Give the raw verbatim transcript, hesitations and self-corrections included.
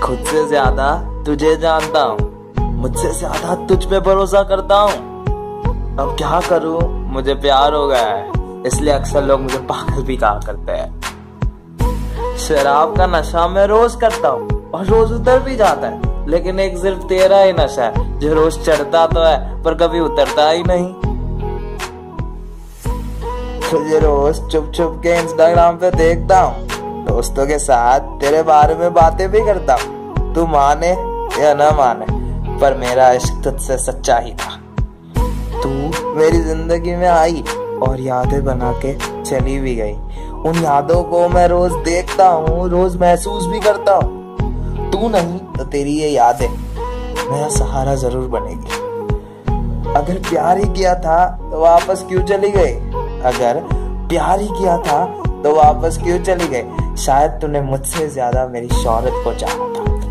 खुद से ज्यादा तुझे जानता हूँ, मुझसे ज्यादा तुझ पे भरोसा करता हूँ। अब क्या करूँ, मुझे प्यार हो गया है, इसलिए अक्सर लोग मुझे पागल भी कहा करते हैं। शराब का नशा मैं रोज करता हूँ और रोज उतर भी जाता है, लेकिन एक सिर्फ तेरा ही नशा है जो रोज चढ़ता तो है पर कभी उतरता ही नहीं। तुझे रोज चुप चुप के इंस्टाग्राम पे देखता हूँ, दोस्तों के साथ तेरे बारे में बातें भी करता हूँ। तू माने या न माने, पर मेरा इश्क तुझसे सच्चा ही था। तू मेरी जिंदगी में आई और यादें बना के चली भी गई। उन यादों को मैं रोज देखता हूँ, रोज महसूस भी करता हूँ। तू नहीं तो तेरी ये यादें मेरा सहारा जरूर बनेगी। अगर प्यार ही किया था तो वापस क्यों चली गई? अगर प्यार ही किया था तो वापस क्यों चली गई? शायद तूने मुझसे ज्यादा मेरी शोहरत को चाहा था।